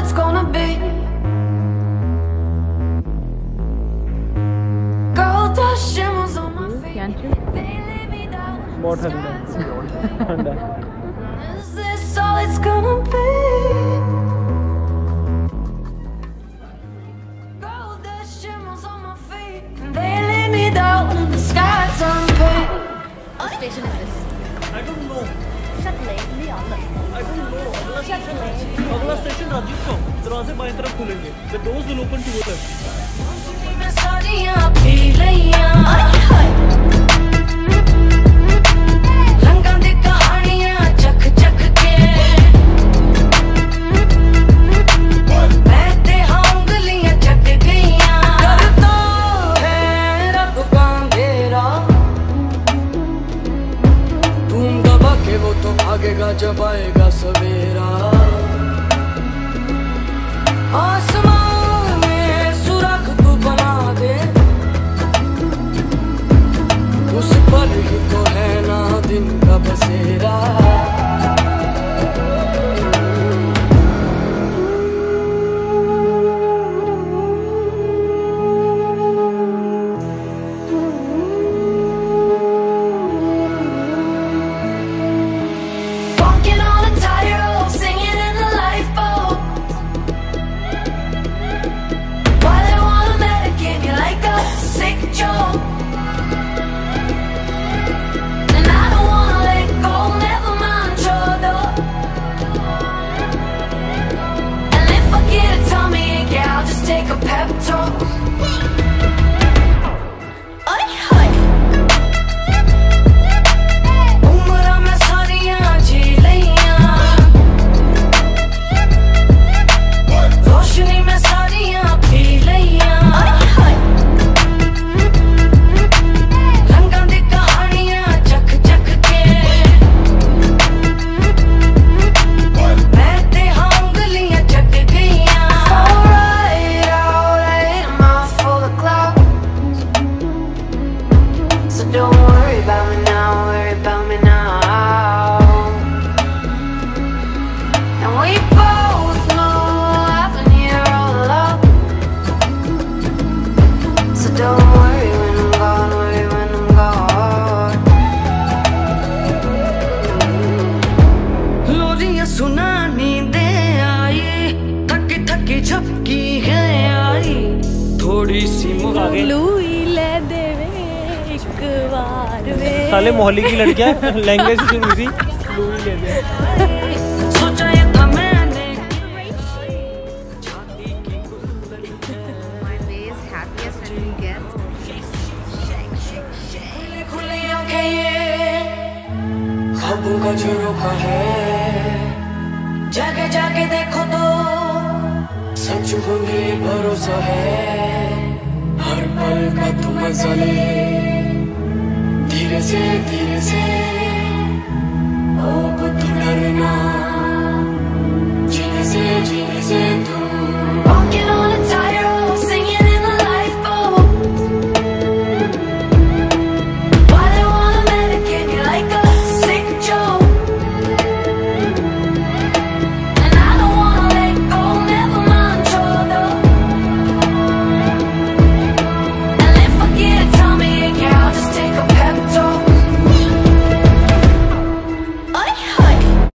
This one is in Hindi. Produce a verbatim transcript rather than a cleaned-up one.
it's gonna be. Gold dust shimmers on my feet. They lay me down. बहुत ठंडा ठंडा Is this all it's gonna be? Gold dust shimmers on my feet. They lay me down. The sky turns pink. What station is this? I don't know. Shuttle Leon. I don't know. अगला Shuttle. अगला स्टेशन राजीव चौक दरवाजे बाएं तरफ खुलेंगे. The doors will open to us. मैं सारियां पी लियां. रंगां दी कहानियां चख चख के. मैं ते उंगलियां चट गईयां. डरता है रब का अंधेरा. तुम दबा के वो तो भागेगा जब आएगा सवेरा. आसमान में सुराख तू बना दे. उस पर ही तो है ना दिन का बसेरा. Walking on a tightrope, singing in the lifeboat. Why they wanna medicate me like a sick joke? And I don't wanna let go, never mind your door. And if I get a tummy ache, yeah, I'll just take a pep talk. Oi, oi. उम्र में सारियां जी लियां. रोशनी में सारियां पी लियां. रंगां दी कहानियां चख चख के. मैं ते उंगलियां चट गईयां. Alright, alright, I'm off for the clouds. So don't worry about me now, worry about me now. And we both know I've been here all along. So don't worry when I'm gone, worry when I'm gone. लोरियां सुना नींदे आई. थकी थकी झपकी है आई. थोड़ी सी आगे लुई ले देवे एक बार वे. साले मोहल्ले की लड़कियां लहंगे से शुरू हुई थी लूई ले दे. सोचा ये था मैंने. My way is happiest when we get खुली आंखें ये ख्वाबों का झरोखा है. जाके जाके देखो तो सच होने भरोसा है. हर पल का तू मजा ले. धीरे से धीरे से अब तू डरना. जीने से जीने से तू